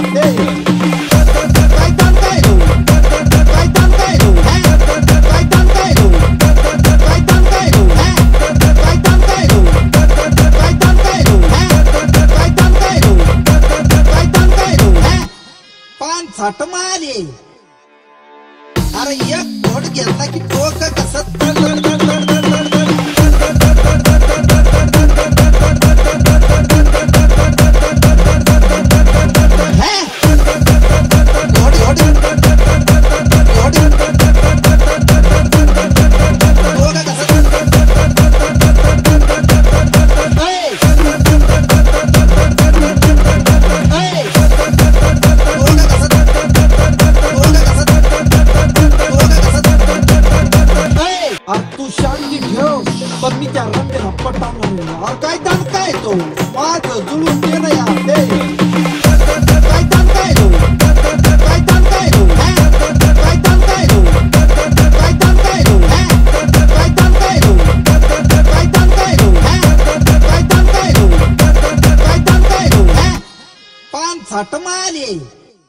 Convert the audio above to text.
छाट मारे अरे एक बोट घेतला की डोकं कसं तू शांती ठेव पण मी त्या रंगेला पटावणार काय दान काय तो माझं जुळून दे ना यार काय दान काय तो काय दान काय तो काय दान काय तो काय दान काय तो काय दान काय तो काय दान काय तो काय दान काय तो काय दान काय तो पान छाट मारे